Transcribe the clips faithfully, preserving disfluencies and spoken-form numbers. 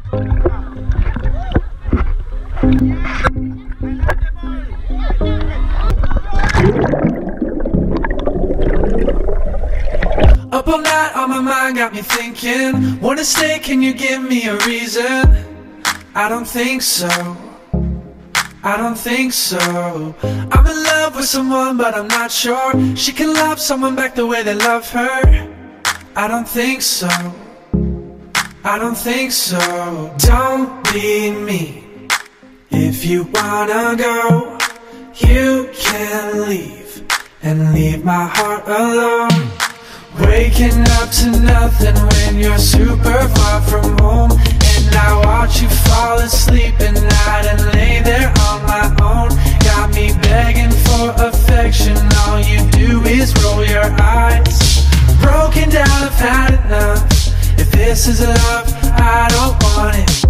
Up all night on my mind, got me thinking. Wanna stay, can you give me a reason? I don't think so, I don't think so. I'm in love with someone but I'm not sure she can love someone back the way they love her. I don't think so, I don't think so. Don't be me. If you wanna go, you can leave and leave my heart alone. Waking up to nothing when you're super far from home, and I watch you fall asleep at night and lay there on my own. Got me begging for affection, all you do is roll your eyes. Broken down, I've had enough. If this is love, I don't want it.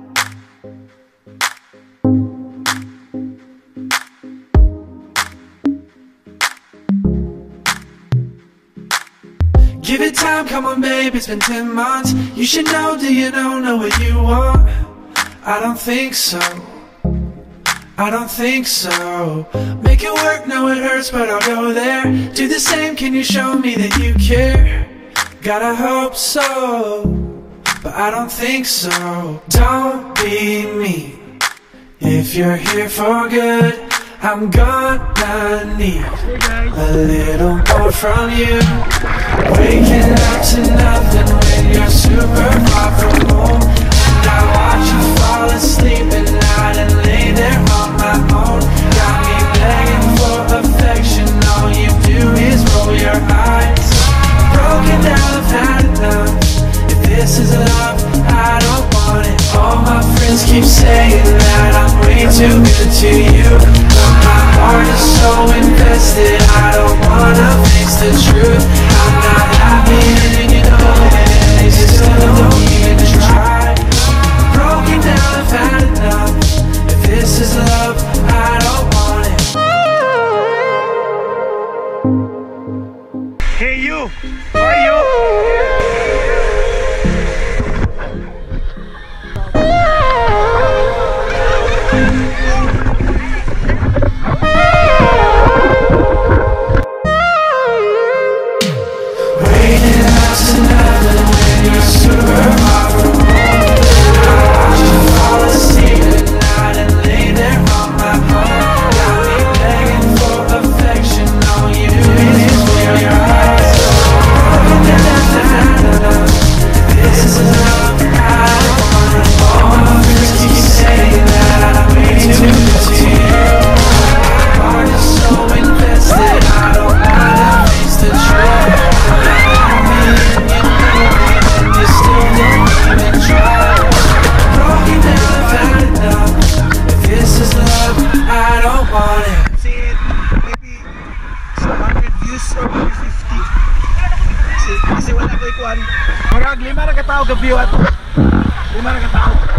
Give it time, come on babe, it's been ten months. You should know, do you know, know what you want? I don't think so, I don't think so. Make it work, know it hurts, but I'll go there. Do the same, can you show me that you care? Gotta hope so, but I don't think so. Don't be me. If you're here for good, I'm gonna need a little more from you. Waking up to nothing when you're super far from home, and I watch you fall asleep at night and lay there on my own. Got me begging for affection, all you do is roll your eyes. Broken down, I've had enough. If this is love, I don't want it. All my friends keep saying that I'm way too good to you, but my heart is so invested, I don't wanna face the truth. I'm not happy and you know it, you still don't even try. Broken down, I've had enough. If this is love, I don't want it. Hey you, how are you? Kasi wala ko ikuan. Marag lima na katao gabi at lima na katao.